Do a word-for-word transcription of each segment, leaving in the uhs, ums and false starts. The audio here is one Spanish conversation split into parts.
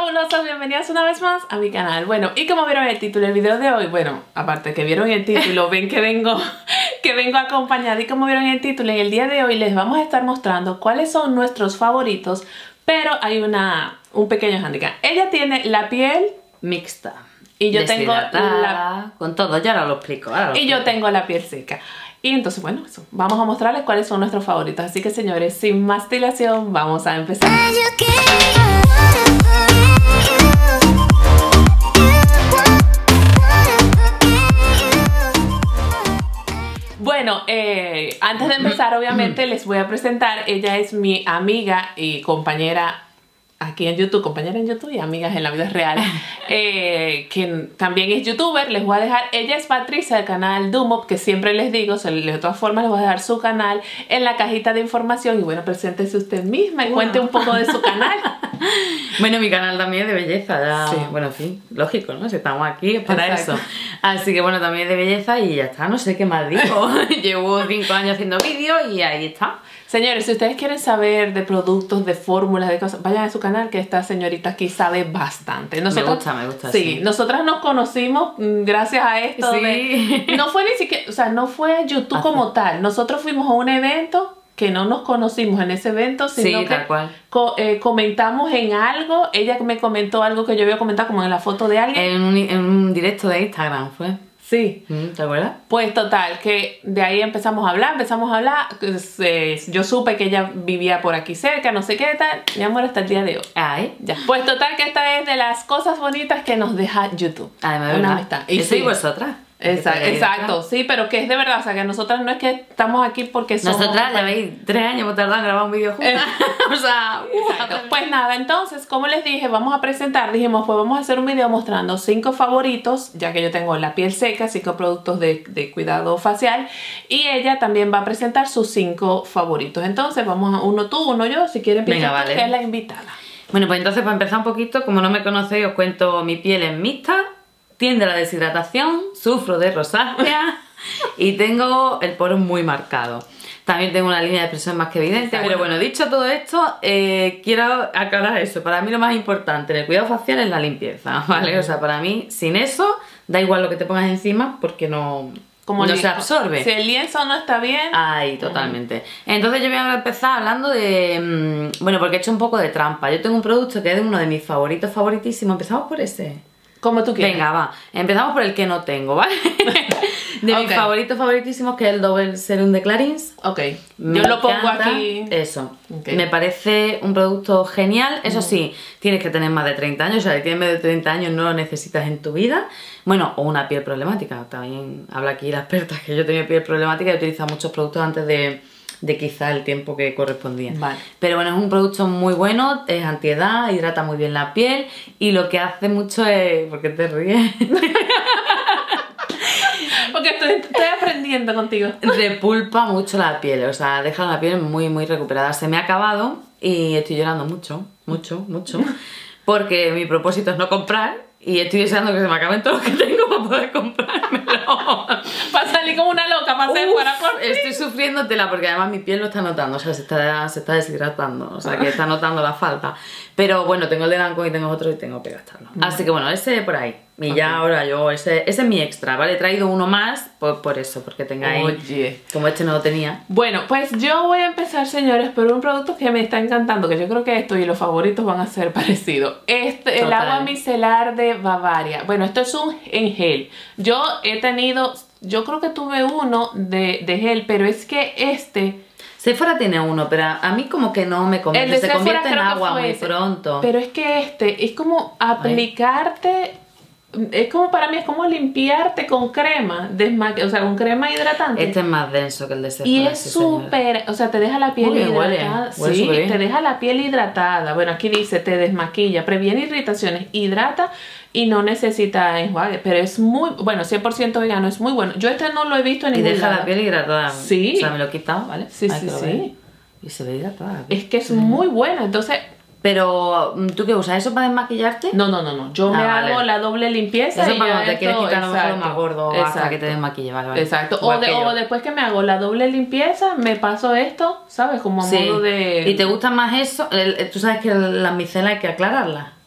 fabulosos, bienvenidas una vez más a mi canal. Bueno, y como vieron en el título del video de hoy, bueno, aparte que vieron el título, ven que vengo que vengo acompañada, y como vieron en el título, en el día de hoy les vamos a estar mostrando cuáles son nuestros favoritos, pero hay una un pequeño handicap. Ella tiene la piel mixta y yo tengo la... con todo, ya ahora lo explico, ahora lo y explico. yo tengo la piel seca. Y entonces, bueno, eso, vamos a mostrarles cuáles son nuestros favoritos. Así que, señores, sin más dilación, vamos a empezar. Bueno, eh, antes de empezar, obviamente, les voy a presentar. Ella es mi amiga y compañera aquí en YouTube, compañera en YouTube y amigas en la vida real, eh, que también es youtuber. Les voy a dejar, ella es Patricia del canal Dumop, que siempre les digo, de todas formas les voy a dejar su canal en la cajita de información. Y bueno, preséntese usted misma y wow. Cuente un poco de su canal. Bueno, mi canal también es de belleza, ya, sí. Bueno, en fin, lógico, ¿no? Si estamos aquí es para Exacto. eso. Así que bueno, también es de belleza y ya está, no sé qué más digo. Llevo cinco años haciendo vídeos y ahí está. Señores, si ustedes quieren saber de productos, de fórmulas, de cosas, vayan a su canal, que esta señorita aquí sabe bastante. Nosotros, me gusta, me gusta. Sí, sí. nosotras nos conocimos gracias a esto. Sí. De, no fue ni siquiera, o sea, no fue YouTube Ajá. como tal. Nosotros fuimos a un evento que no nos conocimos en ese evento, sino sí, que tal cual. Co eh, comentamos en algo. Ella me comentó algo que yo había comentado como en la foto de alguien. En un, en un directo de Instagram fue. Sí. ¿Te acuerdas? Pues total, que de ahí empezamos a hablar, empezamos a hablar, eh, yo supe que ella vivía por aquí cerca, no sé qué tal, mi amor, hasta el día de hoy. Ay. Ya. Pues total, que esta es de las cosas bonitas que nos deja YouTube. Además, una amistad. Y sí, vosotras. Exacto, exacto, sí, pero que es de verdad, o sea, que nosotras no es que estamos aquí porque somos... Nosotras ya veis, tres años hemos tardado en grabar un vídeo juntas. O sea, exacto. Pues nada, entonces, como les dije, vamos a presentar, dijimos, pues vamos a hacer un video mostrando cinco favoritos, ya que yo tengo la piel seca, cinco productos de, de cuidado facial, y ella también va a presentar sus cinco favoritos. Entonces, vamos a uno tú, uno yo, si quieren empezar, venga, vale. Que es la invitada. Bueno, pues entonces, para empezar un poquito, como no me conocéis, os cuento, mi piel es mixta, tiende a la deshidratación, sufro de rosácea y tengo el poro muy marcado. También tengo una línea de expresión más que evidente. Pero bueno, dicho todo esto, eh, quiero aclarar eso. Para mí lo más importante en el cuidado facial es la limpieza, ¿vale? O sea, para mí, sin eso, da igual lo que te pongas encima porque no... Como no se absorbe. Si el lienzo no está bien. Ay, totalmente. Entonces yo voy a empezar hablando de... Mmm, bueno, porque he hecho un poco de trampa. Yo tengo un producto que es uno de mis favoritos favoritísimos. Empezamos por ese. Como tú quieras. Venga, va. Empezamos por el que no tengo, ¿vale? De okay. mis favoritos favoritísimos, que es el Double Serum de Clarins. Ok. Me Yo lo pongo aquí. Eso. Okay. Me parece un producto genial. Eso sí, tienes que tener más de treinta años. O sea, si tienes más de treinta años no lo necesitas en tu vida. Bueno, o una piel problemática. También habla aquí la experta, que yo tenía piel problemática y he utilizado muchos productos antes de... de quizá el tiempo que correspondía. Vale. Pero bueno, es un producto muy bueno, es antiedad, hidrata muy bien la piel y lo que hace mucho es... ¿Por qué te ríes? Porque estoy, estoy aprendiendo contigo. Repulpa mucho la piel, o sea, deja la piel muy muy recuperada. Se me ha acabado y estoy llorando mucho, mucho, mucho, porque mi propósito es no comprar. Y estoy deseando que se me acaben todos los que tengo para poder comprármelo. Para salir como una loca, para hacer fuera por ti. Estoy sufriendo tela porque además mi piel lo está notando, o sea, se está, se está deshidratando, o sea, que está notando la falta. Pero bueno, tengo el de Lancôme y tengo otro y tengo que gastarlo. Mm. Así que bueno, ese por ahí. Y okay. ya ahora yo, ese, ese es mi extra, ¿vale? He traído uno más por, por eso, porque tengáis... Oye. Como este no lo tenía. Bueno, pues yo voy a empezar, señores, por un producto que me está encantando, que yo creo que esto y los favoritos van a ser parecidos. Este, el agua micelar de Bavaria. Bueno, esto es un en gel. Yo he tenido, yo creo que tuve uno de, de gel, pero es que este... Sephora tiene uno, pero a mí como que no me convence, se convierte en agua muy ese. pronto. Pero es que este es como aplicarte... Es como, para mí, es como limpiarte con crema, o sea, con crema hidratante. Este es más denso que el de Sephora. Y es súper, o sea, te deja la piel Uy, hidratada. huele, sí, huele te deja la piel hidratada. Bueno, aquí dice, te desmaquilla, previene irritaciones, hidrata y no necesita enjuague. Pero es muy, bueno, cien por ciento vegano, es muy bueno. Yo este no lo he visto en ningún lado. Y deja lado. la piel hidratada. Sí. O sea, me lo he quitado, ¿vale? Sí, Ay, sí, sí. Y se ve hidratada. Es que es mm. muy buena, entonces... Pero, ¿tú qué usas? ¿Eso para desmaquillarte? No, no, no, no. Yo ah, me vale. hago la doble limpieza. Eso y para cuando te esto, quieres quitar lo mejor más gordo exacto. hasta que te desmaquille, vale, vale. Exacto. O, de, o después que me hago la doble limpieza, me paso esto, ¿sabes? Como a sí. modo de... ¿Y te gusta más eso? El, tú sabes que las micelas hay que aclararlas.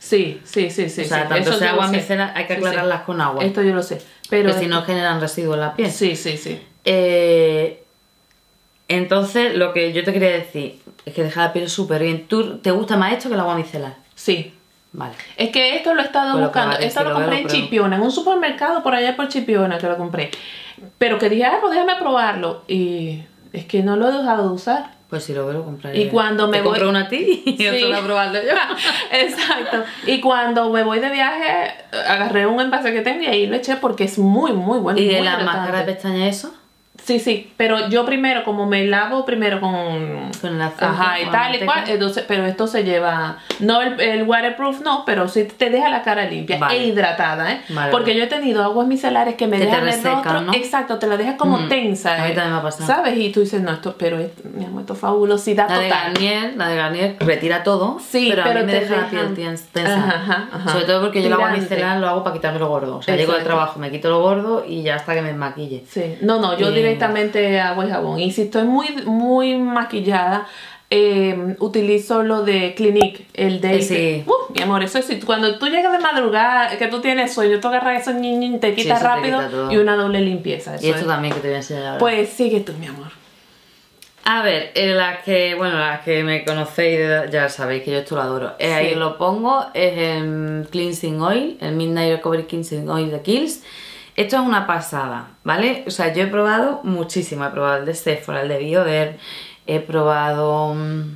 Sí, sí, sí, sí. O sea, sí. tanto Eso sea yo lo agua sé. micelar, hay que Sí, aclararlas sí. con agua. Esto yo lo sé. Pero Que si no generan residuos en la piel. Sí, sí, sí. Eh, entonces, lo que yo te quería decir es que deja la piel súper bien. ¿Tú te gusta más esto que el agua micelar? Sí. Vale. Es que esto lo he estado Pues lo buscando. probaré, Esto si lo lo compré veo, en pero- Chipiona, en un supermercado por allá por Chipiona que lo compré. Pero que dije, ah, pues déjame probarlo. Y es que no lo he dejado de usar. Pues si lo veo, lo compraré. Y cuando me te voy- compro una a ti y Sí. otro a probarlo yo. Exacto. Y cuando me voy de viaje, agarré un envase que tengo y ahí lo eché porque es muy, muy bueno. ¿Y muy de la hidratante. máscara de pestañas eso? Sí, sí, pero yo primero, como me lavo primero con... Con el aceite Ajá, y o la tal y manteca. cual, entonces, pero esto se lleva... No, el, el waterproof no, pero sí te deja la cara limpia Vale. e hidratada, ¿eh? Vale, Porque vale. yo he tenido aguas micelares que me Que te dejan el resecan, rostro... ¿no? Exacto, te la dejas como Mm, tensa, a mí ¿eh? también me ha pasado. ¿Sabes? Y tú dices, no, esto, pero es, mi amor, esto es fabulosidad La de total. Garnier, la de Garnier retira todo, Sí, pero, pero a mí me te deja la dejan- piel tien- tensa. Ajá, ajá, ajá. Sobre todo porque yo el agua Tirante. micelar lo hago para quitarme lo gordo. O sea, llego del Exacto. trabajo, me quito lo gordo y ya hasta que me maquille. Sí, no, no, yo Eh, directamente agua y jabón. Y si estoy muy, muy maquillada, eh, utilizo lo de Clinique, el de... Eh, sí. Uh, mi amor, eso es si cuando tú llegas de madrugada, que tú tienes sueño, tú agarras eso, ñin, ñin, te quitas eso te rápido quita todo. y una doble limpieza. Eso Y esto es. también que te voy a enseñar ahora. Pues sigue tú, mi amor. A ver, eh, las que, bueno, las que me conocéis de- ya sabéis que yo esto lo adoro. Eh, Ahí Sí. lo pongo, es el Cleansing Oil, el Midnight Recovery Cleansing Oil de Kiehl's. Esto es una pasada, ¿vale? O sea, yo he probado muchísimo, he probado el de Sephora, el de Bioderm, he probado mm,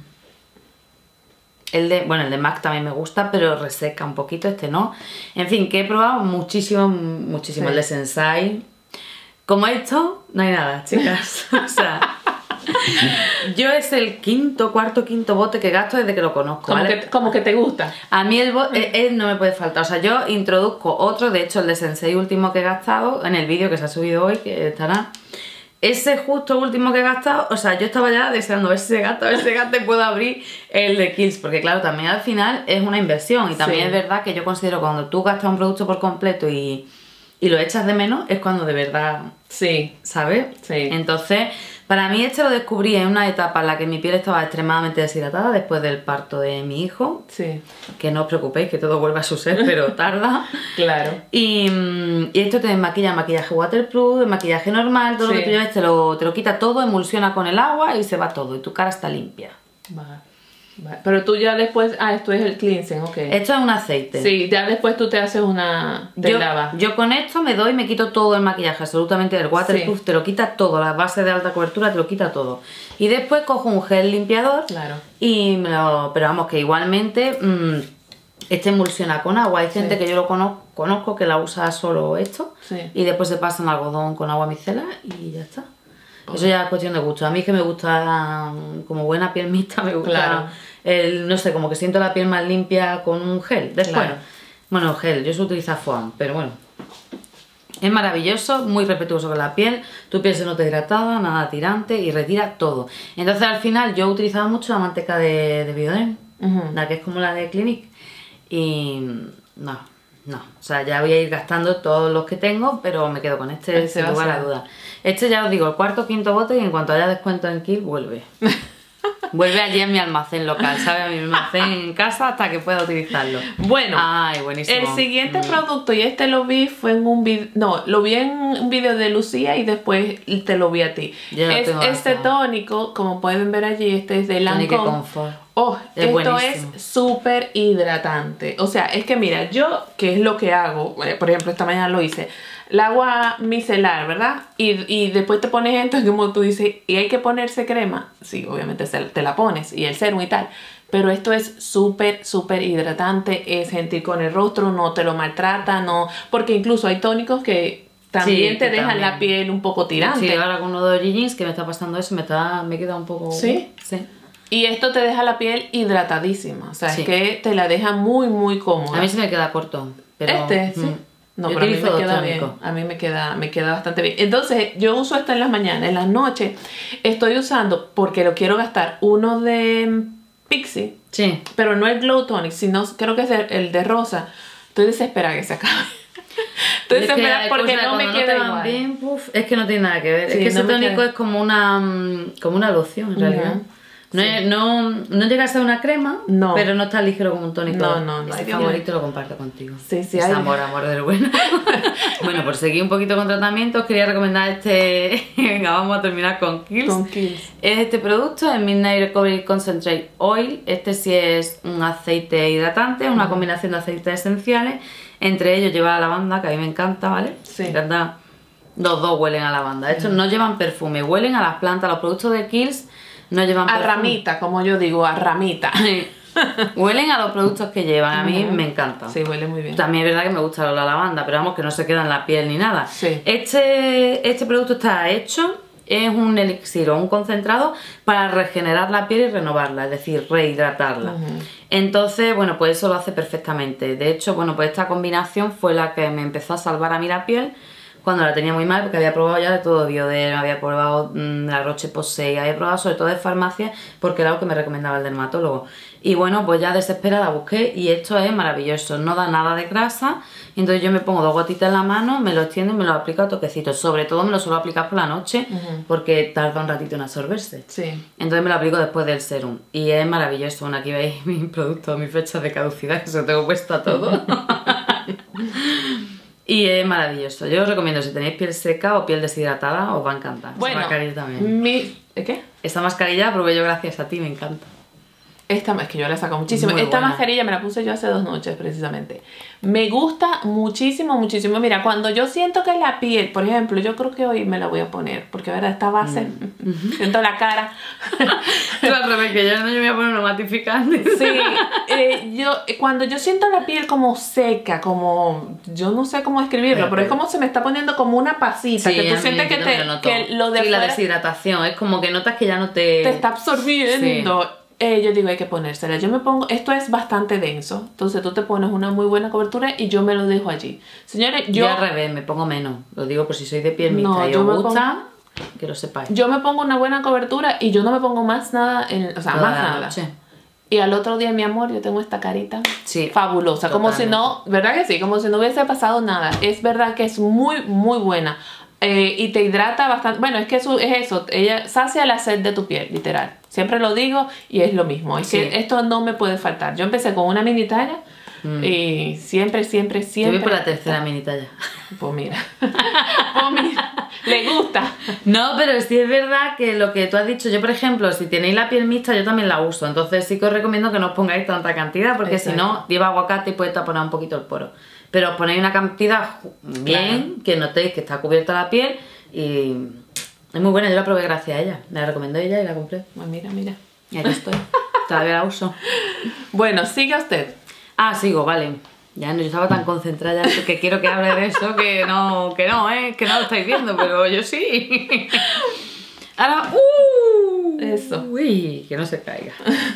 el de, bueno, el de MAC también me gusta, pero reseca un poquito, este no. En fin, que he probado muchísimo, muchísimo, Sí. el de Sensai. Como esto, no hay nada, chicas. O sea, yo es el quinto, cuarto, quinto bote que gasto desde que lo conozco, Como, ¿vale? que, como que te gusta. A mí el bote no me puede faltar. O sea, yo introduzco otro, de hecho el de Sensei último que he gastado, en el vídeo que se ha subido hoy, que estará. Ese justo último que he gastado, o sea, yo estaba ya deseando ver si se gasta, a ver si se gasta y puedo abrir el de Kiehl's, porque claro, también al final es una inversión y también Sí. es verdad que yo considero que cuando tú gastas un producto por completo y, y lo echas de menos, es cuando de verdad, Sí, ¿sabes? Sí. Entonces, para mí este lo descubrí en una etapa en la que mi piel estaba extremadamente deshidratada después del parto de mi hijo, sí, que no os preocupéis que todo vuelve a su ser, pero tarda. claro. Y, mm, y esto te desmaquilla maquillaje waterproof, maquillaje normal, todo Sí. lo que tú lleves te lo, te lo quita todo, emulsiona con el agua y se va todo. Y tu cara está limpia. Va, va. Pero tú ya después, ah, esto es el cleansing, ok. Esto es un aceite. Sí, ya después tú te haces una... Te Yo, lavas. yo con esto me doy, me quito todo el maquillaje, absolutamente del waterproof, Sí. te lo quita todo, la base de alta cobertura te lo quita todo. Y después cojo un gel limpiador Claro. y me lo... Pero vamos, que igualmente mm, este emulsiona con agua. Hay gente Sí. que yo lo conozco, conozco que la usa solo esto Sí. y después se pasa en algodón con agua micelar y ya está. Eso ya es cuestión de gusto. A mí es que me gusta, mm, como buena piel mixta, me gusta Claro. el, no sé, como que siento la piel más limpia con un gel. Después, Claro. bueno, gel, yo suelo utilizar foam, pero bueno. Es maravilloso, muy respetuoso con la piel, tu piel se nota hidratada, nada tirante y retira todo. Entonces al final yo he utilizado mucho la manteca de, de Bioderm, Ujú. la que es como la de Clinique, y no, no, o sea, ya voy a ir gastando todos los que tengo, pero me quedo con este Ese sin va a lugar a ser. dudas. Este ya os digo, el cuarto o quinto bote y en cuanto haya descuento en Kiehl's vuelve. Vuelve allí en mi almacén local, ¿sabes? A mi almacén en casa hasta que pueda utilizarlo. Bueno, Ay, buenísimo. el siguiente Mm. producto, y este lo vi, fue en un video, no, lo vi en un video de Lucía y después te lo vi a ti. Yo lo Es tengo este gastado. tónico, como pueden ver allí, este es de Tonic Lancome. Comfort. Oh, Es esto buenísimo. es súper hidratante. O sea, es que mira, yo, ¿qué es lo que hago? Eh, Por ejemplo, esta mañana lo hice. El agua micelar, ¿verdad? Y, y después te pones esto, como tú dices, y hay que ponerse crema. Sí, obviamente se- te la pones, y el serum y tal. Pero esto es súper, súper hidratante, es gentil con el rostro, no te lo maltrata, no... Porque incluso hay tónicos que también Sí, te que dejan también. la piel un poco tirante. Sí, ahora con uno de Origins que me está pasando eso, me, está, me queda un poco... ¿Sí? Sí. Y esto te deja la piel hidratadísima. O sea, Sí. es que te la deja muy, muy cómoda. A mí se me queda corto. Pero, Este, sí. mm, No, yo pero a mí me utilizo dos queda bien. tónicos. A mí me queda, me queda bastante bien. Entonces, yo uso esto en las mañanas. En las noches estoy usando, porque lo quiero gastar, uno de mm, Pixie. Sí. Pero no el Glow Tonic, sino creo que es el, el de rosa. Estoy desesperada que se acabe. Estoy Es que desesperada hay porque cosas no me cuando queda te van igual. bien, puf, es que no tiene nada que ver. Sí, es que ese no me tónico queda. es como una, mm, como una loción en realidad. Ujú. No, Sí. es- no, no llega a ser una crema, No. pero no está ligero como un tónico. No, no, no, Ese hay que- favorito lo comparto contigo. Sí, sí, Es hay- amor, amor del bueno. Bueno, por seguir un poquito con tratamientos, quería recomendar este... Venga, vamos a terminar con Kiehl's. Con Kiehl's. Es este producto, el Midnight Recovery Concentrate Oil. Este sí es un aceite hidratante, una combinación de aceites esenciales. Entre ellos lleva lavanda, que a mí me encanta, ¿vale? Sí. Me encanta. Los dos huelen a lavanda. Estos no llevan perfume, huelen a las plantas. Los productos de Kiehl's no llevan A perfume. ramita, como yo digo, a ramita. Huelen a los productos que llevan, a mí me encanta. Sí, huele muy bien. También es verdad que me gusta la lavanda, pero vamos, que no se queda en la piel ni nada. Sí. Este, este producto está hecho, es un elixir o un concentrado para regenerar la piel y renovarla, es decir, rehidratarla. Entonces, bueno, pues eso lo hace perfectamente. De hecho, bueno, pues esta combinación fue la que me empezó a salvar a mí la piel cuando la tenía muy mal, porque había probado ya de todo, Bioderma, había probado mmm, la Roche-Posay, había probado sobre todo de farmacia, porque era lo que me recomendaba el dermatólogo. Y bueno, pues ya desesperada busqué y esto es maravilloso, no da nada de grasa, y entonces yo me pongo dos gotitas en la mano, me lo extiendo y me lo aplico a toquecitos. Sobre todo me lo suelo aplicar por la noche, Ujú. porque tarda un ratito en absorberse. Sí. Entonces me lo aplico después del serum y es maravilloso. Bueno, aquí veis mis productos, mis fechas de caducidad, que se lo tengo puesto a todo. Y es maravilloso. Yo os recomiendo, si tenéis piel seca o piel deshidratada, os va a encantar. Bueno, Esta mascarilla también. mi... ¿eh, ¿Qué? Esta mascarilla la probé yo gracias a ti, me encanta. Esta, es que yo la saco muchísimo. Muy Esta buena. mascarilla me la puse yo hace dos noches, precisamente. Me gusta muchísimo, muchísimo. Mira, cuando yo siento que la piel, por ejemplo, yo creo que hoy me la voy a poner, porque verdad, esta base, siento la cara. Tú al revés, que yo no yo me voy a poner una matificante. Sí, eh, yo, eh, cuando yo siento la piel como seca, como, yo no sé cómo describirlo, Pero, pero es pero- como se me está poniendo como una pasita, Sí, que a tú mí sientes que, yo te, también lo noto. que lo de Sí, la afuera deshidratación, es como que notas que ya no te... te está absorbiendo. Eh, yo digo, hay que ponérsela. Yo me pongo, esto es bastante denso, entonces tú te pones una muy buena cobertura y yo me lo dejo allí. Señores, Yo yo, al revés, me pongo menos. Lo digo por si soy de piel mixta No, y yo os me gusta, que lo sepáis. yo me pongo una buena cobertura y yo no me pongo más nada, en, o sea, Toda más la nada. noche. Y al otro día, mi amor, yo tengo esta carita Sí, fabulosa, como si no, ¿verdad que sí? Como si no hubiese pasado nada. Es verdad que es muy, muy buena. Eh, y te hidrata bastante. Bueno, es que eso, es eso, ella sacia la sed de tu piel, literal. Siempre lo digo y es lo mismo. Es Sí. que esto no me puede faltar. Yo empecé con una mini talla Mm. y siempre, siempre, Yo siempre. voy por la tercera mini talla. Pues mira. Pues mira. Le gusta. No, pero sí es verdad que lo que tú has dicho, yo por ejemplo, si tenéis la piel mixta, yo también la uso. Entonces sí que os recomiendo que no os pongáis tanta cantidad, porque Exacto. si no, lleva aguacate y puede taponar un poquito el poro. Pero os ponéis una cantidad ju- bien, Claro. que notéis que está cubierta la piel y es muy buena. Yo la probé gracias a ella. Me la recomendó ella y la compré. Pues mira, mira. Y aquí estoy. Todavía la uso. Bueno, siga usted. Ah, sigo, vale. Ya no, yo estaba tan concentrada ya que quiero que hable de eso que no, que no, ¿eh? Que no lo estáis viendo, pero yo sí. Ahora, ¡uh! Eso. Uy, que no se caiga.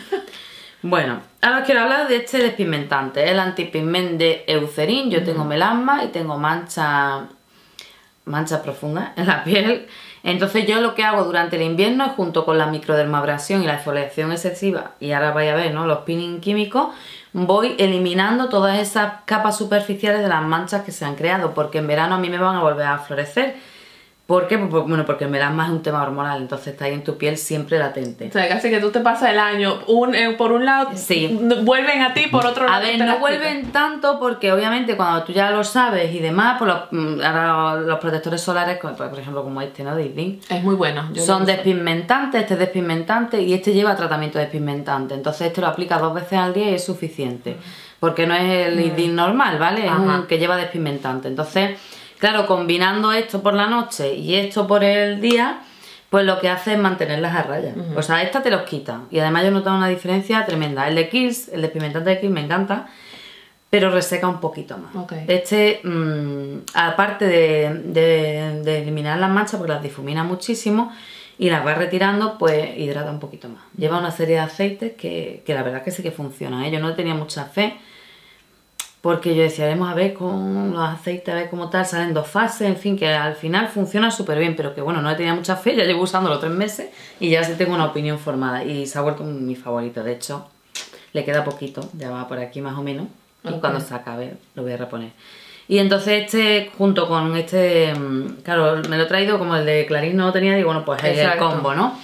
Bueno, ahora os quiero hablar de este despigmentante, el antipigment de Eucerin. Yo tengo melasma y tengo mancha, manchas profundas en la piel. Entonces yo lo que hago durante el invierno es, junto con la microdermabrasión y la exfoliación excesiva, y ahora vais a ver, ¿no?, los peeling químicos, voy eliminando todas esas capas superficiales de las manchas que se han creado, porque en verano a mí me van a volver a florecer. ¿Por qué? Pues, bueno, porque el melasma es un tema hormonal, entonces está ahí en tu piel siempre latente. O sea, casi que tú te pasas el año un, eh, por un lado, Sí. n- vuelven a ti, por otro lado A ver, te no las vuelven tanto porque obviamente cuando tú ya lo sabes y demás, pues los, mm, ahora los protectores solares, como, pues, por ejemplo como este, ¿no?, de Islin, quitan. Es muy bueno. yo son lo uso. despigmentantes, este es despigmentante y este lleva tratamiento despigmentante. Entonces este lo aplica dos veces al día y es suficiente. Porque no es el Islin normal, ¿vale? Es Ajá. un que lleva despigmentante. Entonces, claro, combinando esto por la noche y esto por el día, pues lo que hace es mantenerlas a raya. O sea, esta te los quita. Y además yo he notado una diferencia tremenda. El de Kiehl's, el despigmentante de Kiehl's me encanta, pero reseca un poquito más. Ok. Este, mmm, aparte de, de- de eliminar las manchas, porque las difumina muchísimo, y las va retirando, pues hidrata un poquito más. Lleva una serie de aceites que, que la verdad que sí que funcionan, ¿eh? Yo no tenía mucha fe, porque yo decía, vamos a ver con los aceites, a ver cómo tal, salen dos fases, en fin, que al final funciona súper bien, pero que bueno, no tenía mucha fe, ya llevo usándolo tres meses y ya sí tengo una opinión formada y se ha vuelto mi favorito. De hecho, le queda poquito, ya va por aquí más o menos, y Ok. cuando se acabe lo voy a reponer. Y entonces este, junto con este, mm, claro, me lo he traído como el de Clarín no lo tenía, digo, bueno, pues es el Exacto. combo, ¿no?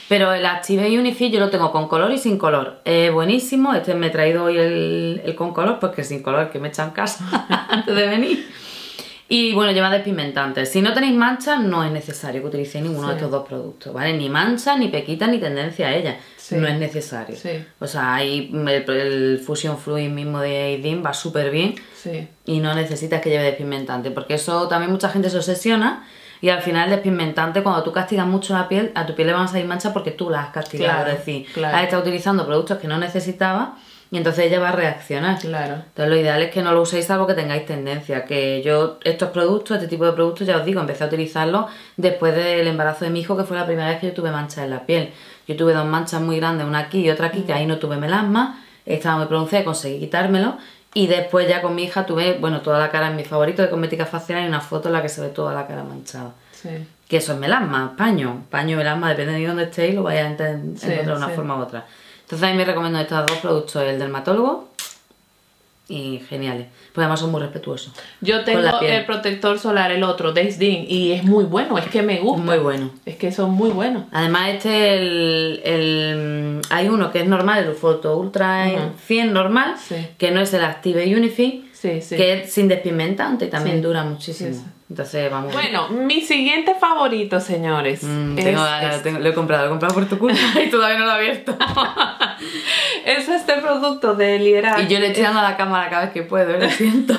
Pero el Active Unify yo lo tengo con color y sin color. Es buenísimo. Este me he traído hoy el, el con color, porque sin color que me echan en casa antes de venir. Y bueno, lleva despigmentantes. Si no tenéis manchas, no es necesario que utilicéis ninguno sí. de estos dos productos, ¿vale? Ni manchas, ni pequitas, ni tendencia a ellas. Sí. No es necesario. Sí. O sea, hay el, el Fusion Fluid mismo de Aidin va súper bien. Sí. Y no necesitas que lleve despigmentante, porque eso también mucha gente se obsesiona. Y al final el despigmentante, cuando tú castigas mucho la piel, a tu piel le van a salir manchas porque tú la has castigado. Claro, es decir, claro. has estado utilizando productos que no necesitabas y entonces ella va a reaccionar. Claro. Entonces lo ideal es que no lo uséis salvo que tengáis tendencia. Que yo estos productos, este tipo de productos, ya os digo, empecé a utilizarlos después del embarazo de mi hijo, que fue la primera vez que yo tuve manchas en la piel. Yo tuve dos manchas muy grandes, una aquí y otra aquí, mm. que ahí no tuve melasma, estaba muy pronunciada y conseguí quitármelo. Y después ya con mi hija tuve, bueno, toda la cara en mi favorito de cosmética facial y una foto en la que se ve toda la cara manchada. Sí. Que eso es melasma, paño, paño, melasma, depende de dónde estéis, lo vais a encontrar sí, de una sí. forma u otra. Entonces a mí me recomiendo estos dos productos, el dermatólogo y geniales, porque además son muy respetuosos. Yo tengo el protector solar, el otro, Daisy, y es muy bueno, es que me gusta. Muy bueno. Es que son muy buenos. Además este, el, el hay uno que es normal, el Photo Ultra uh-huh. cien normal, sí. que no es el Active Unify, sí, sí. que es sin despigmentante y también sí. dura muchísimo. Sí, sí. Entonces vamos. Bueno, mi siguiente favorito, señores. Mm, es, tengo, es, tengo, lo he comprado, lo he comprado por tu culpa y todavía no lo he abierto. Es este producto de Lierac. Y yo le estoy dando a la cámara cada vez que puedo, lo siento.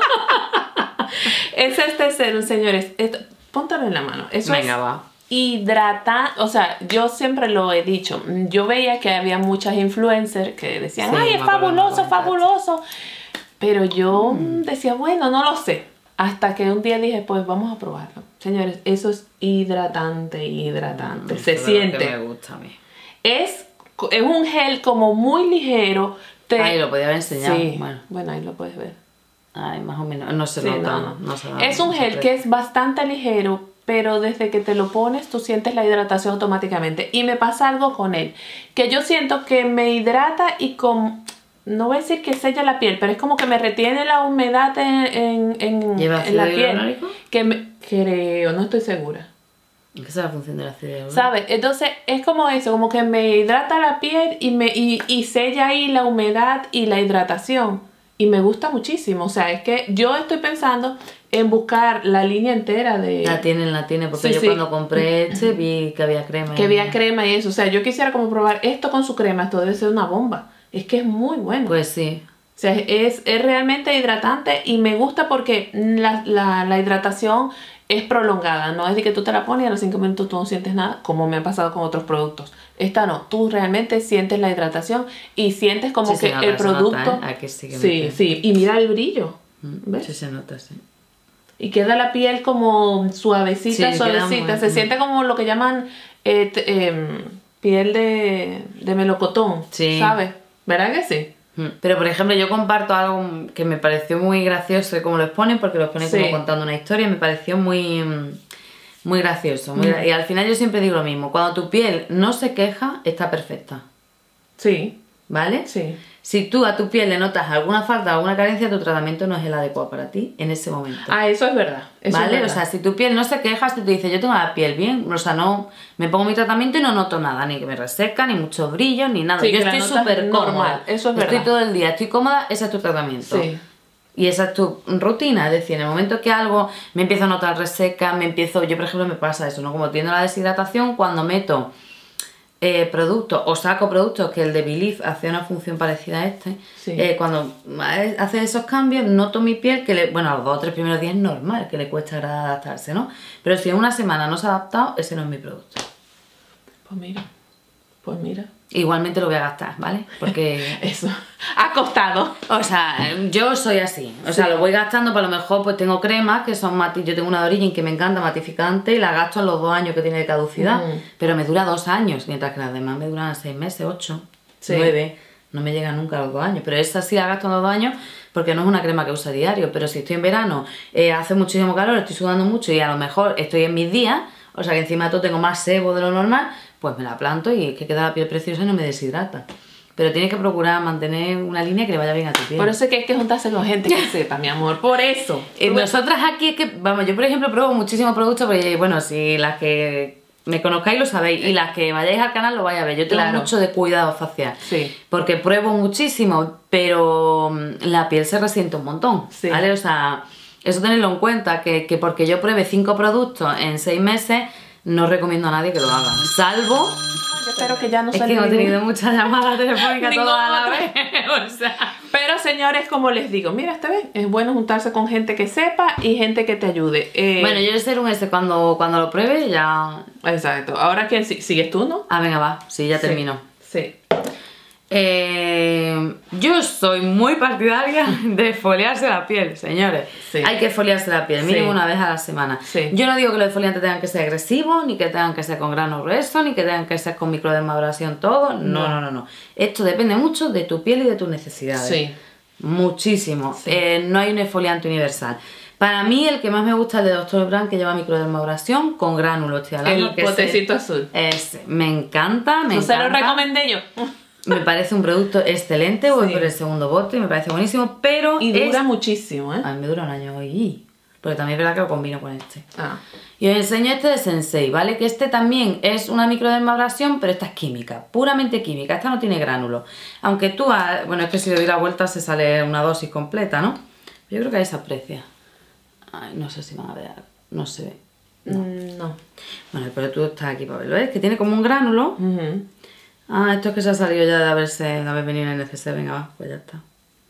Es este serum, señores. Esto, póntalo en la mano. Eso Venga, es va. Hidrata, o sea, yo siempre lo he dicho. Yo veía que había muchas influencers que decían, sí, ay, es fabuloso, fabuloso. Pero yo mm. decía, bueno, no lo sé. Hasta que un día dije, pues vamos a probarlo. Señores, eso es hidratante, hidratante. Mm, Se siente. Que me gusta a mí. Es, es un gel como muy ligero. Te... Ahí lo podía haber enseñado. Sí, bueno. bueno, ahí lo puedes ver. Ay, más o menos. No se sí, nota. No, no. No se nota, es un no gel que es bastante ligero, pero desde que te lo pones, tú sientes la hidratación automáticamente. Y me pasa algo con él, que yo siento que me hidrata y con... No voy a decir que sella la piel, pero es como que me retiene la humedad en, en, en, en la piel. Que me, creo, no estoy segura. ¿Qué es la función del ácido hialurónico? ¿Sabes? Entonces es como eso, como que me hidrata la piel y, me, y, y sella ahí la humedad y la hidratación. Y me gusta muchísimo. O sea, es que yo estoy pensando en buscar la línea entera de... La tienen, la tienen, porque sí, yo sí. cuando compré este vi que había crema. Que había crema y eso. O sea, yo quisiera como probar esto con su crema. Esto debe ser una bomba. Es que es muy bueno. Pues sí. O sea, es, es realmente hidratante y me gusta porque la, la, la hidratación es prolongada. No es de que tú te la pones y a los cinco minutos tú no sientes nada, como me ha pasado con otros productos. Esta no. Tú realmente sientes la hidratación y sientes como sí, que el producto... Nota, ¿eh? Aquí sí, que sí, sí. Y mira el brillo. ¿Ves? Sí se nota, sí. Y queda la piel como suavecita, sí, suavecita. Se siente como lo que llaman eh, eh, piel de, de melocotón, sí. ¿Sabes? ¿Verdad que sí? Pero por ejemplo yo comparto algo que me pareció muy gracioso de cómo lo ponen, porque lo ponen sí. como contando una historia, me pareció muy muy gracioso muy, mm. y al final yo siempre digo lo mismo, cuando tu piel no se queja está perfecta. Sí. ¿Vale? Sí. Si tú a tu piel le notas alguna falta, alguna carencia, tu tratamiento no es el adecuado para ti en ese momento. Ah, eso es verdad. Eso ¿Vale? Es verdad. O sea, si tu piel no se queja, si tú dices, yo tengo la piel bien, o sea, no me pongo mi tratamiento y no noto nada, ni que me reseca, ni mucho brillo, ni nada. Sí, yo estoy súper cómoda. Eso es verdad. Estoy todo el día, estoy cómoda, ese es tu tratamiento. Sí. Y esa es tu rutina, es decir, en el momento que algo me empiezo a notar reseca, me empiezo, yo por ejemplo me pasa eso, ¿no? Como tiendo la deshidratación, cuando meto Eh, productos o saco productos, que el de Believe hace una función parecida a este, sí. eh, cuando hace esos cambios noto mi piel que le, bueno, a los dos o tres primeros días es normal que le cuesta adaptarse, ¿no? Pero si en una semana no se ha adaptado, ese no es mi producto. Pues mira, pues mira. Igualmente lo voy a gastar, ¿vale? Porque... Eso, ha costado. O sea, yo soy así. O sea, sí. Lo voy gastando, para lo mejor pues tengo cremas que son mati... Yo tengo una de Origin que me encanta, matificante, y la gasto en los dos años que tiene de caducidad. Mm. Pero me dura dos años, mientras que las demás me duran seis meses, ocho, sí. nueve. No me llega nunca a los dos años. Pero esa sí la gasto en los dos años porque no es una crema que uso a diario. Pero si estoy en verano, eh, hace muchísimo calor, estoy sudando mucho y a lo mejor estoy en mis días, o sea que encima de todo tengo más sebo de lo normal, pues me la planto y es que queda la piel preciosa y no me deshidrata. Pero tienes que procurar mantener una línea que le vaya bien a tu piel. Por eso es que hay que juntarse con gente que sepa, mi amor. Por eso. Eh, nosotras aquí es que, vamos, yo por ejemplo pruebo muchísimos productos porque, bueno, si las que me conozcáis lo sabéis, y las que vayáis al canal lo vais a ver. Yo tengo Claro. mucho de cuidado facial, Sí. porque pruebo muchísimo, pero la piel se resiente un montón, Sí. ¿vale? O sea, eso tenedlo en cuenta, que, que porque yo pruebe cinco productos en seis meses, no recomiendo a nadie que lo haga, salvo... Yo espero que ya no Es se que hemos ningún- tenido muchas llamadas telefónicas Ningún todas a la otro. vez, o sea... Pero señores, como les digo, mira, esta vez es bueno juntarse con gente que sepa y gente que te ayude. Eh, Bueno, yo el serum este cuando, cuando lo pruebe ya... Exacto. Ahora quién si- sigues tú, ¿no? Ah, venga, va, sí, ya Sí. termino. Sí. Eh, yo soy muy partidaria de exfoliarse la piel, señores. Sí. Hay que exfoliarse la piel, mínimo Sí. una vez a la semana. Sí. Yo no digo que los exfoliantes tengan que ser agresivos, ni que tengan que ser con grano grueso, ni que tengan que ser con microdermabrasión todo. No, No. no, no, no. Esto depende mucho de tu piel y de tus necesidades. Sí. Muchísimo. Sí. Eh, no hay un exfoliante universal. Para mí el que más me gusta es el de doctor Brand, que lleva microdermabrasión con gránulos. Estoy hablando El que ese- potecito azul. ese, me encanta, me No se lo encanta. recomendé yo. Me parece un producto excelente, voy Sí. por el segundo bote, me parece buenísimo, pero Y dura es... muchísimo, ¿eh? A mí me dura un año y... Porque también es verdad que lo combino con este. Ah. Y os enseño este de Sensei, ¿vale? Que este también es una microdermabrasión, pero esta es química, puramente química, esta no tiene gránulos. Aunque tú, ha- bueno, es que si le doy la vuelta se sale una dosis completa, ¿no? Yo creo que ahí se aprecia. Ay, no sé si van a ver, no se ve. Mm, No. Bueno, pero tú estás aquí para verlo, ¿ves? Que tiene como un gránulo. Ujú. Ah, esto es que se ha salido ya de haberse, de haber venido en el N C C, venga, va, pues ya está.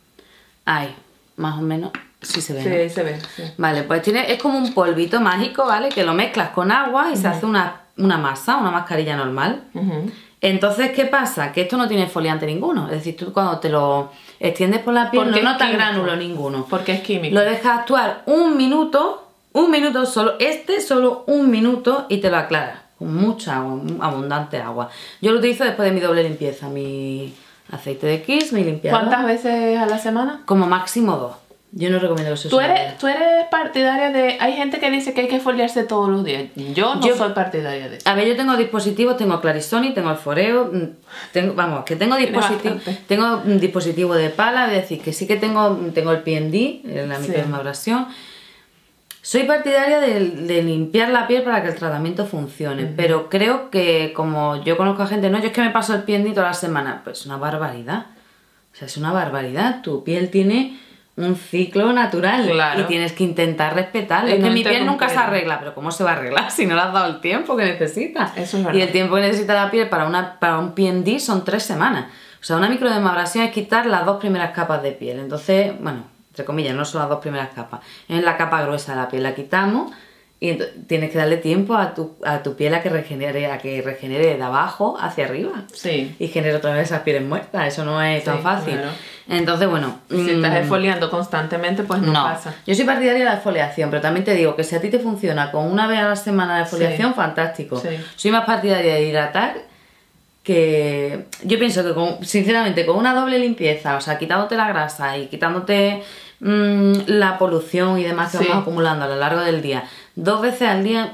Ahí, más o menos, sí se ve, Sí, ¿no? ahí se ve. Sí. Vale, pues tiene, es como un polvito mágico, ¿vale? Que lo mezclas con agua y se hace una, una masa, una mascarilla normal. Ujú. Entonces, ¿qué pasa? Que esto no tiene exfoliante ninguno. Es decir, tú cuando te lo extiendes por la piel no Porque es notas químico. gránulo ninguno. Porque es químico. Lo dejas actuar un minuto, un minuto solo, este solo un minuto y te lo aclaras. Con mucha agua, abundante agua. Yo lo utilizo después de mi doble limpieza, mi aceite de Kiss, mi limpiador. ¿Cuántas veces a la semana? Como máximo dos. Yo no recomiendo que se use ¿Tú una eres, vez. tú eres partidaria de... Hay gente que dice que hay que foliarse todos los días. Yo no Yo- soy partidaria de eso. A ver, yo tengo dispositivos, tengo Clarisonic, tengo el Foreo, mm, tengo, vamos, que tengo Tiene dispositivo, bastante. tengo un dispositivo de pala, es decir, que sí que tengo, tengo el P and D, eh, la Sí. microdermabrasión. Soy partidaria de, de limpiar la piel para que el tratamiento funcione, pero creo que como yo conozco a gente, no, yo es que me paso el P and D toda la semana, pues es una barbaridad. O sea, es una barbaridad. Tu piel tiene un ciclo natural Claro. y tienes que intentar respetarlo. Y Es que no mi piel nunca se interrumpir. arregla, pero ¿cómo se va a arreglar si no le has dado el tiempo que necesita? Eso es verdad. Y el tiempo que necesita la piel para, una, para un P and D son tres semanas. O sea, una microdermabrasión es quitar las dos primeras capas de piel. Entonces, bueno, entre comillas, no son las dos primeras capas. Es la capa gruesa de la piel, la quitamos y ent- tienes que darle tiempo a tu, a tu piel a que regenere, a que regenere de abajo hacia arriba. Sí. Y genere otra vez esas pieles muertas. Eso no es tan Sí, fácil. claro. Entonces, bueno. Si mm, estás exfoliando constantemente, pues no, no, pasa. yo soy partidaria de la exfoliación, pero también te digo que si a ti te funciona con una vez a la semana de exfoliación, Sí. fantástico. Sí. Soy más partidaria de hidratar que... Yo pienso que, con, sinceramente, con una doble limpieza, o sea, quitándote la grasa y quitándote mm, la polución y demás que Sí. vamos acumulando a lo largo del día, dos veces al día...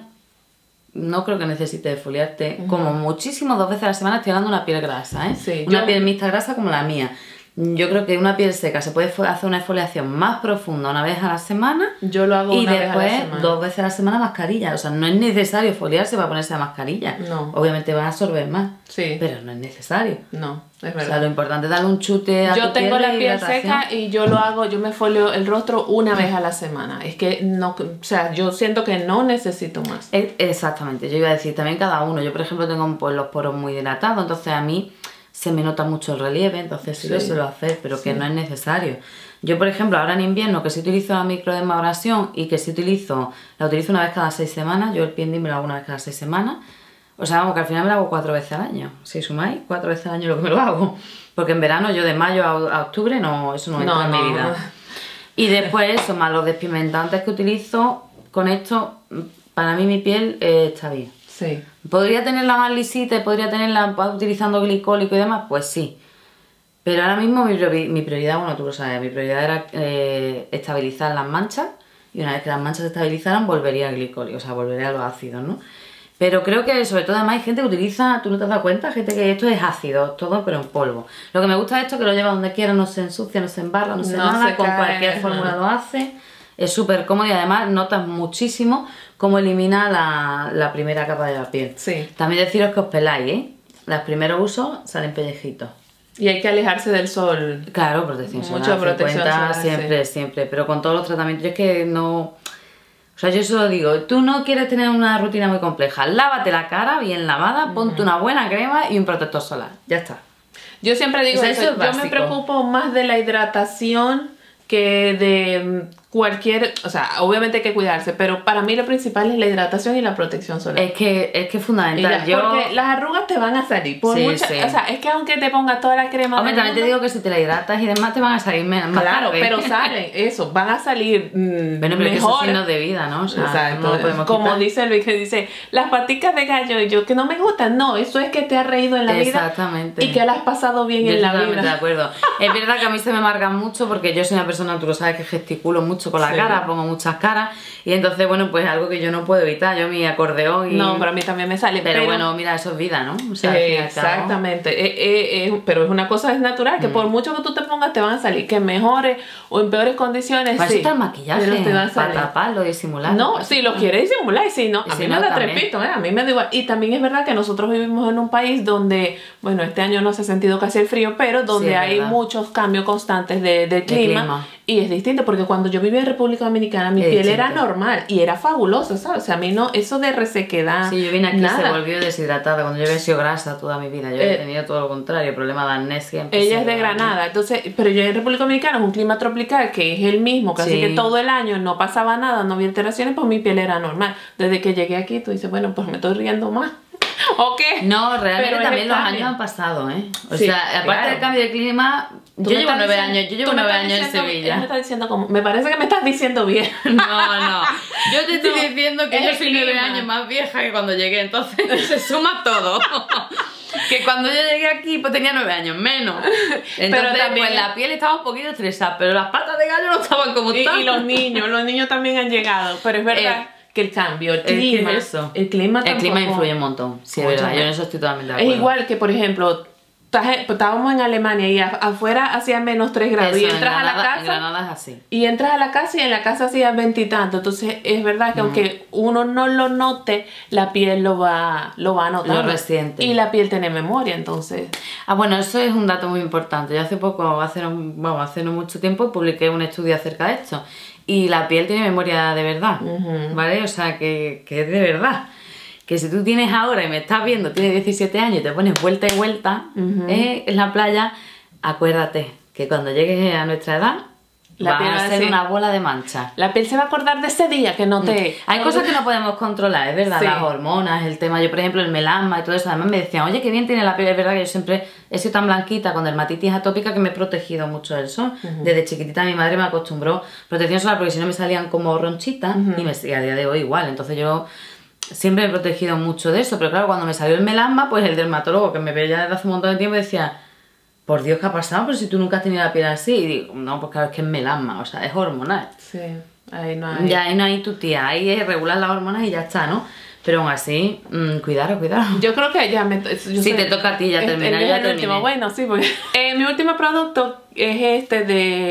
No creo que necesites exfoliarte, como muchísimo dos veces a la semana. Estoy hablando de una piel grasa, ¿eh? Sí, Una yo- piel mixta grasa como la mía. Yo creo que una piel seca se puede fo- hacer una exfoliación más profunda una vez a la semana Yo lo hago y una vez a la después semana. dos veces a la semana mascarilla. O sea, no es necesario exfoliarse para ponerse la mascarilla. No. Obviamente vas a absorber más, Sí. pero no es necesario. No, es O sea, verdad. lo importante es darle un chute a Yo tu tengo piel la de piel hidratación. seca y yo lo hago, yo me folio el rostro una vez a la semana. Es que no, o sea, yo siento que no necesito más. E- Exactamente, yo iba a decir también cada uno. Yo, por ejemplo, tengo pues, los poros muy dilatados, entonces a mí se me nota mucho el relieve, entonces sí, Sí. lo suelo hacer, pero que Sí. no es necesario. Yo, por ejemplo, ahora en invierno, que sí utilizo la microdermabrasión y que sí utilizo, la utilizo una vez cada seis semanas, yo el P and D me lo hago una vez cada seis semanas, o sea, vamos, que al final me lo hago cuatro veces al año. Si sumáis, cuatro veces al año lo que me lo hago. Porque en verano yo de mayo a, a octubre no, eso no entra No, en no. mi vida. Y después eso, más los despigmentantes que utilizo, con esto, para mí mi piel eh, está bien. Sí. ¿Podría tenerla más lisita y podría tenerla utilizando glicólico y demás? Pues sí. Pero ahora mismo mi, priori- mi prioridad, bueno, tú lo sabes, mi prioridad era eh, estabilizar las manchas y una vez que las manchas se estabilizaran volvería al glicólico, o sea, volvería a los ácidos, ¿no? Pero creo que sobre todo además hay gente que utiliza, tú no te has dado cuenta, gente que esto es ácido, todo pero en polvo. Lo que me gusta de esto es que lo lleva donde quiera, no se ensucia, no se embarra, no se No nada, se con cae, cualquier ajá. fórmula lo hace Es súper cómodo y además notas muchísimo cómo elimina la, la primera capa de la piel. Sí. También deciros que os peláis, ¿eh? Los primeros usos salen pellejitos. Y hay que alejarse del sol. Claro, protección solar. Mucha protección cuenta, solar, siempre, sí. siempre. Pero con todos los tratamientos, yo es que no... O sea, yo solo digo, tú no quieres tener una rutina muy compleja. Lávate la cara bien lavada, ponte una buena crema y un protector solar. Ya está. Yo siempre digo O sea, eso, eso es yo me básico. preocupo más de la hidratación que de cualquier, o sea, obviamente hay que cuidarse, pero para mí lo principal es la hidratación y la protección solar. Es que es que es fundamental. Y la- yo... Porque las arrugas te van a salir. Por Sí, mucha- sí. O sea, es que aunque te pongas toda la crema. Hombre, del también te mundo, digo que si te la hidratas y demás te van a salir menos. más claro, tarde. pero salen, eso, van a salir mm, Bueno, pero es que son mejor. signos de vida, ¿no? O sea, Exacto. no lo podemos Como quitar. dice Luis, que dice, las paticas de gallo y yo, que no me gustan. No, eso es que te has reído en la Exactamente. vida y que la has pasado bien Yo en la estoy totalmente de vida. acuerdo. Es verdad que a mí se me marcan mucho porque yo soy una persona, tú lo sabes, que gesticulo mucho con la Sí. cara, pongo muchas caras y entonces, bueno, pues algo que yo no puedo evitar, yo mi acordeón y... No, pero a mí también me sale. Pero, bueno, mira, eso es vida, ¿no? O sea, al fin y al cabo- Exactamente, Eh, eh, eh, pero es una cosa es natural, Mm. que por mucho que tú te pongas te van a salir, que en mejores o en peores condiciones, Para sí, eso está el maquillaje, pero te van a para salir. taparlo y disimularlo. No, si lo quieres disimular, y si no, Y a si mí no, me da también. trepito, ¿eh? A mí me da igual. Y también es verdad que nosotros vivimos en un país donde, bueno, este año no se ha sentido casi el frío, pero donde Sí, es hay verdad. muchos cambios constantes de, de clima, clima. y es distinto, porque cuando yo vivía en República Dominicana, mi Es piel era distinto. normal y era fabulosa, ¿sabes? O sea, a mí no, eso de resequedad, Sí, yo vine aquí y se nada. volvió deshidratada cuando yo había sido grasa toda mi vida. Yo Eh, he tenido todo lo contrario, problema de amnesia. Ella es de Granada, entonces, pero yo en República Dominicana es un clima tropical que es el mismo, casi Sí. que todo el año no pasaba nada, no había alteraciones, pues mi piel era normal. Desde que llegué aquí, tú dices, bueno, pues me estoy riendo más. ¿O qué? No, Pero realmente es también el los cambio. años han pasado, ¿eh? O Sí, sea, aparte claro. del cambio de clima, Tú yo me llevo estás nueve diciendo- años, yo tú llevo me nueve estás años en diciendo- él me Sevilla. está diciendo como, me parece que me estás diciendo bien. No, no. Yo te estoy No, diciendo que es yo el soy nueve clima. años más vieja que cuando llegué, entonces se suma todo. Que cuando yo llegué aquí pues tenía nueve años menos. Entonces también- pues la piel estaba un poquito estresada, pero las patas de gallo no estaban como Y, estaban. y los niños, los niños también han llegado, pero es verdad Eh, que el cambio, el Es que clima, es eso. el clima El clima tampoco- influye un montón, sí, es Mucho verdad, yo en más. eso estoy totalmente de Es acuerdo. igual que, por ejemplo, estás- estábamos en Alemania y a- afuera hacía menos tres grados Eso, y en entras a la Granada- en casa Granada es así. y entras a la casa y en la casa hacía veintitantos. Entonces es verdad Mm. que aunque uno no lo note, la piel lo va, lo va a notar. Lo resiente. Y la piel tiene memoria, entonces. Ah, bueno, eso es un dato muy importante. Yo hace poco, hace no, vamos, hace no mucho tiempo, publiqué un estudio acerca de esto. Y la piel tiene memoria de verdad, Ujú. ¿vale? O sea, que, que es de verdad. Que si tú tienes ahora y me estás viendo, tienes diecisiete años y te pones vuelta y vuelta Ujú. eh, en la playa, acuérdate que cuando llegues a nuestra edad, La vas piel a va a ser decir- una bola de mancha. La piel se va a acordar de ese día que no te... Hay cosas que no podemos controlar, es verdad, Sí. las hormonas, el tema, yo por ejemplo el melasma y todo eso, además me decían, oye, qué bien tiene la piel, es verdad que yo siempre he sido tan blanquita con dermatitis atópica que me he protegido mucho del sol. Desde chiquitita mi madre me acostumbró protección solar porque si no me salían como ronchitas y me sigue a día de hoy igual, entonces yo siempre me he protegido mucho de eso, pero claro, cuando me salió el melasma, pues el dermatólogo que me veía desde hace un montón de tiempo decía, por Dios, ¿qué ha pasado? Pero si tú nunca has tenido la piel así. Y digo, no, pues claro, es que es melasma, o sea, es hormonal. Sí, ahí no hay... Ya ahí no hay tu tía, ahí es regular las hormonas y ya está, ¿no? Pero aún así, mmm, cuidado, cuidado. Yo creo que ya me... yo Sí, sé- te toca a ti ya el- terminar, el mío ya es el último, terminé. bueno, sí, porque... Eh, mi último producto es este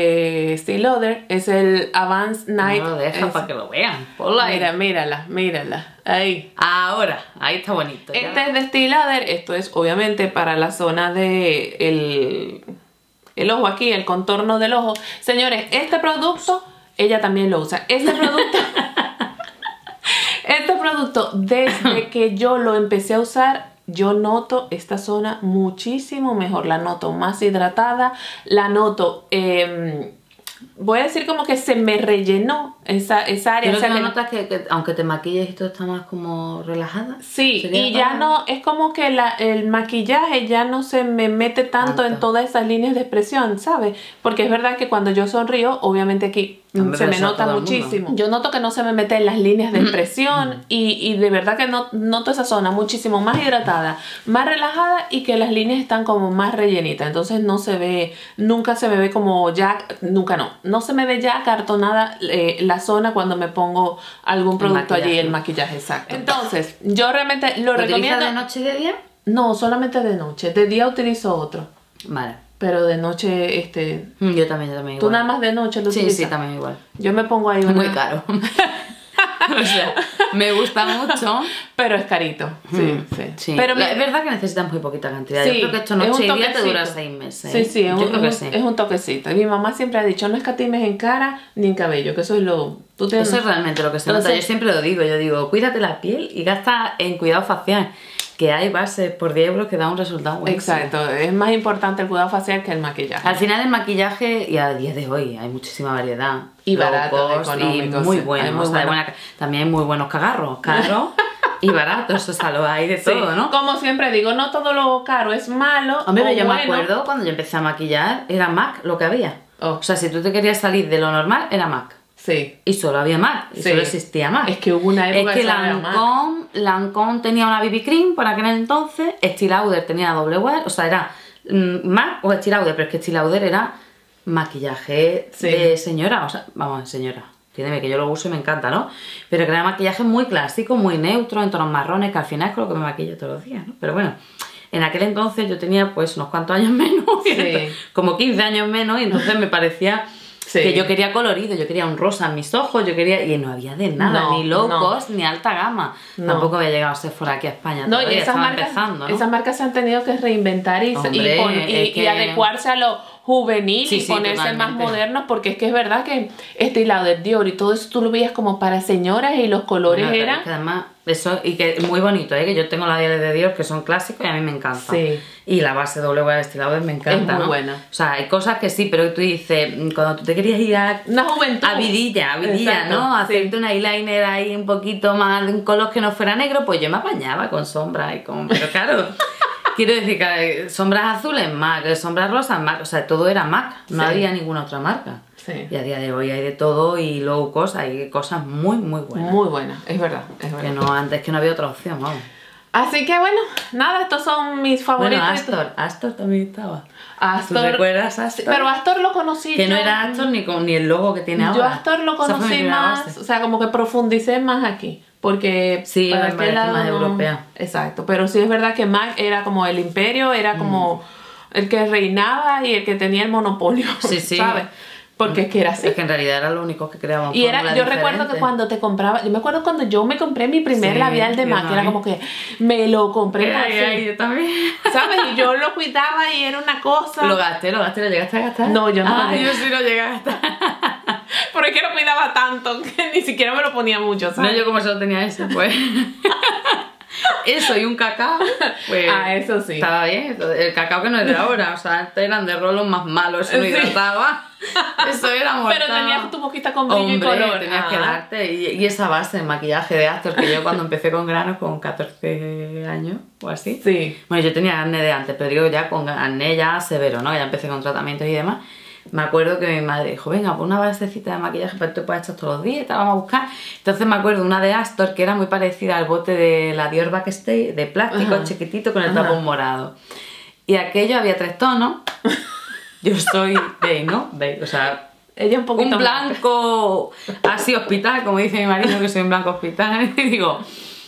de Estée Lauder, es el Avance Night... No lo deja es- para que lo vean. Ponlo ahí. Mira, mírala, mírala, ahí. Ahora, ahí está bonito. ya. Este es de Estée Lauder, esto es obviamente para la zona de el, el ojo aquí, el contorno del ojo. Señores, este producto, ella también lo usa. Este producto, este producto, desde que yo lo empecé a usar, yo noto esta zona muchísimo mejor. La noto más hidratada, la noto... eh, voy a decir como que se me rellenó esa, esa área. Pero o sea que no que- notas que, que aunque te maquilles y todo está más como relajada. Sí, ¿Sería y ya para- no, es como que la, el maquillaje ya no se me mete tanto, en Tanto. todas esas líneas de expresión, ¿sabes? Porque es verdad que cuando yo sonrío, obviamente aquí mm, Hombre, se pero me eso a nota todo el mundo. muchísimo. Yo noto que no se me mete en las líneas de expresión y, y de verdad que no, noto esa zona muchísimo más hidratada, más relajada y que las líneas están como más rellenitas. Entonces no se ve, nunca se me ve como ya, nunca no, no se me ve ya acartonada eh, la zona cuando me pongo algún producto allí, maquillaje. el maquillaje, exacto. Entonces, yo realmente lo ¿Lo utilizas recomiendo. de noche y de día? No, solamente de noche. De día utilizo otro. Vale. pero de noche, este... Mm, Yo también, yo también ¿Tú igual. nada más de noche lo Sí, utilizas? sí, también igual. Yo me pongo ahí una... Muy caro. O sea, me gusta mucho. Pero es carito, sí, Mm, sí. sí. Pero La- mi- es verdad que necesitas muy poquita cantidad. Sí, Yo creo que esto es un noche y día te toquecito. dura seis meses. Sí, sí, es Yo un, creo que un- sí. es un toquecito. Y mi mamá siempre ha dicho, no escatimes en cara ni en cabello, que eso es lo... Tú tienes... Eso es realmente lo que se nota. Entonces- Yo siempre lo digo, yo digo, cuídate la piel y gasta en cuidado facial, que hay bases por diez euros que da un resultado buenísimo. Exacto, es más importante el cuidado facial que el maquillaje. Al final el maquillaje, y a día de hoy hay muchísima variedad. Y Low barato, cost, y económico, muy sí. bueno. Hay muy o sea, de bueno. buena- también hay muy buenos cagarros, caros y baratos, o sea, lo hay de Sí, todo, ¿no? como siempre digo, no todo lo caro es malo. Hombre, o pero yo me bueno. acuerdo cuando yo empecé a maquillar, era MAC lo que había. Oh. O sea, si tú te querías salir de lo normal, era MAC. Sí. Y solo había MAC, y Sí. solo existía MAC. Es que hubo una época Es que que solo era MAC. Lancome, Lancome tenía una B B Cream por aquel entonces, Estée Lauder tenía doble wear, o sea, era mm, MAC o Estée Lauder, pero es que Estée Lauder era maquillaje Sí. de señora, o sea, vamos, señora. Entiéndeme que yo lo uso y me encanta, ¿no? Pero que era maquillaje muy clásico, muy neutro, en tonos marrones, que al final es con lo que me maquillo todos los días, ¿no? Pero bueno, en aquel entonces yo tenía pues unos cuantos años menos, Sí. como quince años menos, y entonces me parecía Sí. que yo quería colorido, yo quería un rosa en mis ojos, yo quería... Y no había de nada, No, ni low no. cost, ni alta gama. No. Tampoco había llegado a ser por aquí a España No, todavía, y esas estaba marcas, empezando, ¿no? esas marcas se han tenido que reinventar y, Hombre, y, pon- y- es y que- adecuarse a lo juvenil Sí, y sí, ponerse más totalmente. modernos, porque es que es verdad que este lado del Dior y todo eso tú lo veías como para señoras y los colores Bueno, pero eran... es que además, eso, y que es muy bonito, ¿eh? Que yo tengo labiales de Dior que son clásicos y a mí me encantan. Sí. Y la base doble wear Estée Lauder me encanta, Es muy ¿no? buena. O sea, hay cosas que sí, pero tú dices, cuando tú te querías ir a... Una juventud. A vidilla, a vidilla, Exacto, ¿no? sí. Hacerte un eyeliner ahí un poquito más de un color que no fuera negro, pues yo me apañaba con sombras y con... Pero claro, quiero decir que sombras azules MAC, sombras rosas MAC, o sea, todo era MAC, no Sí. había ninguna otra marca. Sí. Y a día de hoy hay de todo y low cost, hay cosas muy, muy buenas. Muy buena, es verdad, es Que verdad. no, antes que no había otra opción, vamos. Así que bueno, nada, estos son mis favoritos. Bueno, Astor, Astor también estaba. Astor. ¿Tú recuerdas Astor? Pero Astor lo conocí Que no yo- era Astor ni, con, ni el logo que tiene ahora. Yo Astor lo Esa fue mi conocí primera más, base. o sea, como que profundicé más aquí, porque Sí, me aquel parece lado más europea. Exacto, pero sí es verdad que MAC era como el imperio, era como el que reinaba y el que tenía el monopolio, Sí, sí. ¿sabes? Porque es que era así. Es que en realidad era lo único que creaban. Y era, fórmulas yo recuerdo que diferentes. cuando te compraba, yo me acuerdo cuando yo me compré mi primer Sí, labial de yo MAC, era también. como que me lo compré Ay, así, ay, yo también. ¿sabes? Y yo lo cuidaba y era una cosa. Lo gasté, lo gasté, lo llegaste a gastar. No, yo no lo Ah, llegué. yo sí lo llegué a gastar. Pero es que lo cuidaba tanto que ni siquiera me lo ponía mucho, No, ¿sabes? yo como solo tenía ese, pues. Eso y un cacao. Pues, Ah, eso sí. Estaba bien. El cacao que no es de ahora. O sea, antes eran de rolos más malos, se lo Sí. hidrataba. Eso era mortal. Pero tenías tu boquita con brillo Hombre, y color. tenías que Ah. darte. Y, y esa base de maquillaje de Astor que yo cuando empecé con granos con catorce años o así. Sí. Bueno, yo tenía acné de antes, pero digo ya con acné ya severo, ¿no? Ya empecé con tratamientos y demás. Me acuerdo que mi madre dijo, venga, pues una basecita de maquillaje para que te puedas echar todos los días y te la vamos a buscar. Entonces me acuerdo una de Astor que era muy parecida al bote de la Dior Backstage, de plástico, Ajá. chiquitito, con el Ajá. tapón morado. Y aquello había tres tonos. Yo soy beige, ¿no? Beige, o sea, Ella un poquito un más. blanco así hospital, como dice mi marido, que soy un blanco hospital. Y digo...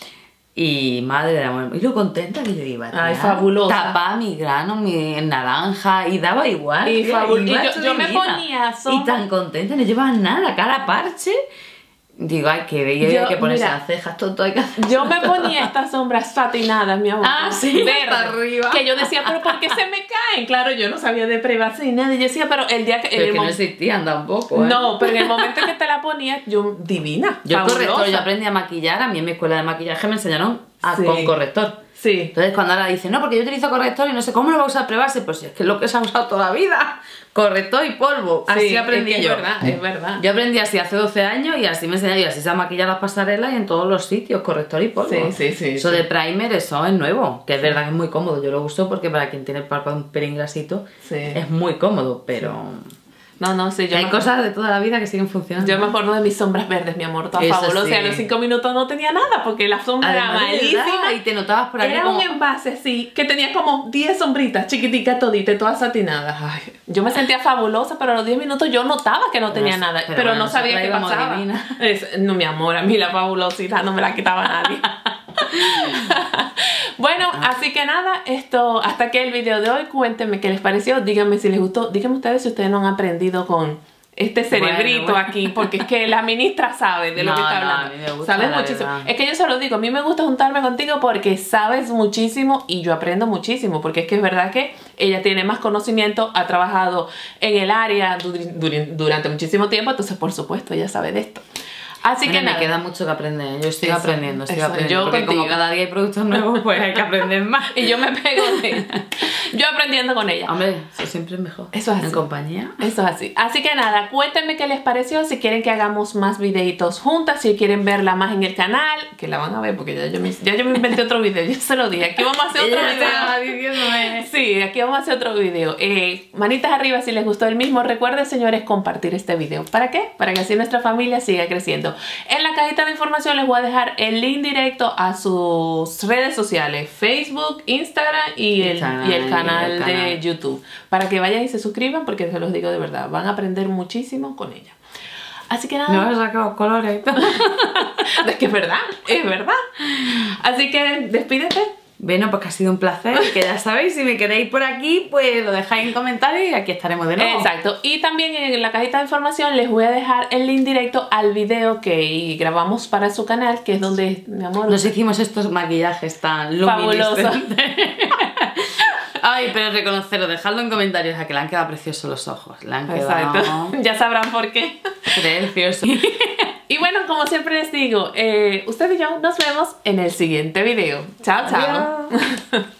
Y madre de amor, y lo contenta que yo iba, tía. Ay, fabulosa. Tapaba mi grano, mi naranja, y daba igual. Y tía, fabul- iba y yo- hecho yo me divina. ponía Y sombra- tan contenta, no llevaba nada, cara parche. Digo, ay, que bello, Yo- hay que ponerse mira, las cejas, todo, todo hay que hacer. Yo me ponía estas sombras satinadas, mi amor. Ah, sí, verde, hasta arriba. Que yo decía, pero ¿por qué se me caen? Claro, yo no sabía de privacidad ni nada. Y yo decía, pero el día que... Pero en es el que no mom- existían tampoco, ¿eh? No, pero en el momento que te la ponías, yo divina. Yo el corrector, fabulosa. yo aprendí a maquillar, a mí en mi escuela de maquillaje me enseñaron a, Sí. con corrector. Sí. Entonces cuando ahora dicen, no, porque yo utilizo corrector y no sé cómo lo va a usar prebase, pues es que es lo que se ha usado toda la vida. Corrector y polvo. Así Sí, aprendí es que yo. Es verdad, es verdad. Yo aprendí así hace doce años y así me enseñé, y así se maquillan las pasarelas y en todos los sitios, corrector y polvo. Sí, sí, sí, Eso sí. de primer, eso es nuevo, que es verdad que es muy cómodo. Yo lo uso porque para quien tiene el párpado un pelín grasito, Sí. es muy cómodo, pero No, no, sí, yo hay me- cosas de toda la vida que siguen funcionando. Yo me acuerdo de mis sombras verdes, mi amor, todas Eso fabulosas. Y a sí. los cinco minutos no tenía nada porque la sombra era Además, de malísima. verdad, y te notabas por aquí Era como... un envase así, que tenía como diez sombritas chiquiticas toditas, todas satinadas. Ay, yo me sentía fabulosa, pero a los diez minutos yo notaba que no tenía Pero- nada, pero pero, bueno, no sabía nosotras qué íbamos pasaba. divina. Es- no, mi amor, a mí la fabulosidad no me la quitaba nadie. Bueno, así que nada, esto, hasta aquí el video de hoy. Cuéntenme qué les pareció, díganme si les gustó, díganme ustedes si ustedes no han aprendido con este cerebrito bueno, bueno. aquí, porque es que la ministra sabe de lo no, que está hablando. No, a mí me gusta, sabes muchísimo. Verdad. Es que yo se lo digo, a mí me gusta juntarme contigo porque sabes muchísimo y yo aprendo muchísimo, porque es que es verdad que ella tiene más conocimiento, ha trabajado en el área durante muchísimo tiempo, entonces por supuesto ella sabe de esto. Así bueno, que me nada. queda mucho que aprender, yo estoy eso, aprendiendo, estoy eso, aprendiendo, yo porque contigo. como cada día hay productos nuevos, pues hay que aprender más. Y yo me pego de ella. Yo aprendiendo con ella. Hombre, eso siempre es mejor. Eso es así. En compañía. Eso es así. Así que nada, cuéntenme qué les pareció, si quieren que hagamos más videitos juntas, si quieren verla más en el canal, que la van a ver porque ya yo me, ya yo me inventé otro video, yo se lo dije, aquí vamos a hacer otro video. Sí, aquí vamos a hacer otro video. Eh, manitas arriba si les gustó el mismo. Recuerden, señores, compartir este video. ¿Para qué? Para que así nuestra familia siga creciendo. En la cajita de información les voy a dejar el link directo a sus redes sociales, Facebook, Instagram y el, y el canal de canal. YouTube, para que vayan y se suscriban, porque se los digo de verdad, van a aprender muchísimo con ella. Así que nada. No he sacado colores. Es que es verdad, es verdad. Así que despídete. Bueno, pues que ha sido un placer, que ya sabéis, si me queréis por aquí, pues lo dejáis en comentarios y aquí estaremos de nuevo. Exacto, y también en la cajita de información les voy a dejar el link directo al video que grabamos para su canal, que es donde, mi amor... Nos hicimos estos maquillajes tan fabulosos. Ay, pero reconocerlo, dejadlo en comentarios, a que le han quedado preciosos los ojos, le han quedado... Exacto, ya sabrán por qué. Precioso. Y bueno, como siempre les digo, eh, usted y yo nos vemos en el siguiente video. Chao, chao.